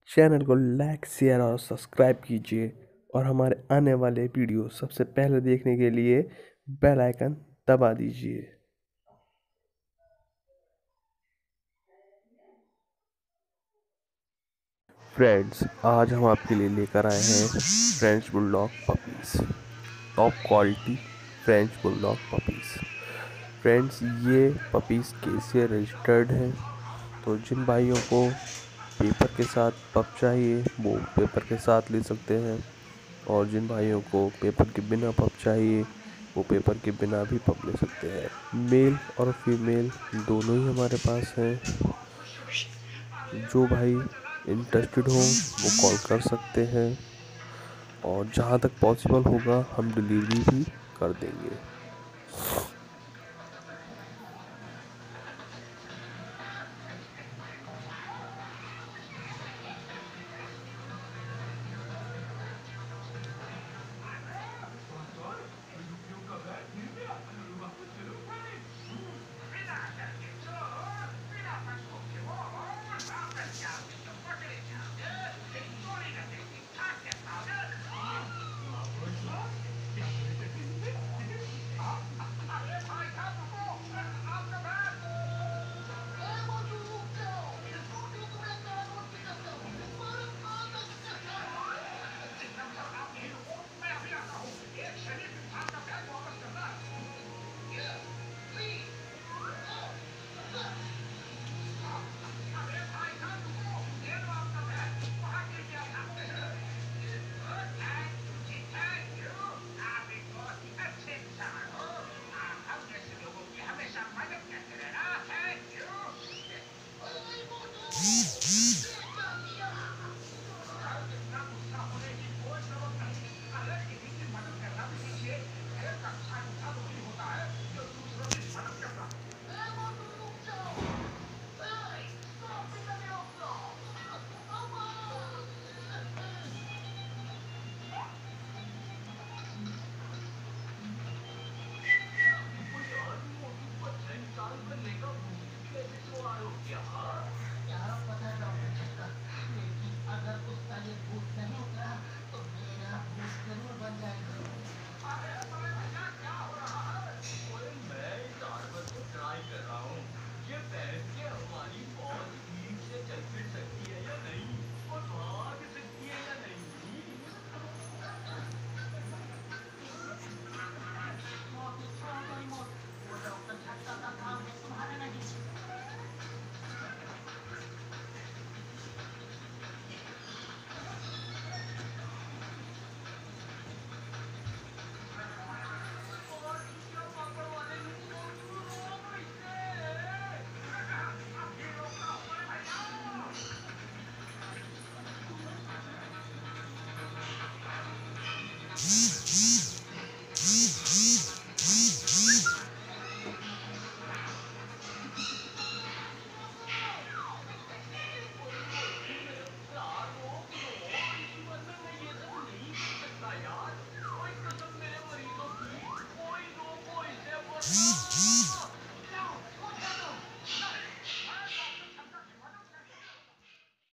Channel को like share और subscribe कीजिए और हमारे आने वाले वीडियो सबसे पहले देखने के लिए बेल आइकन दबा दीजिए। फ्रेंड्स, आज हम आपके लिए लेकर आए हैं French bulldog puppies, top quality French bulldog puppies. Friends, ये पपीज़ केसीए रजिस्टर्ड हैं, तो जिन भाइयों को पेपर के साथ पप चाहिए वो पेपर के साथ ले सकते हैं, और जिन भाइयों को पेपर के बिना पप चाहिए वो पेपर के बिना भी पप ले सकते हैं। मेल और फीमेल दोनों ही हमारे पास हैं। जो भाई इंटरेस्टेड हो वो कॉल कर सकते हैं, और जहाँ तक पॉसिबल होगा हम डिलीवरी भी कर देंगे।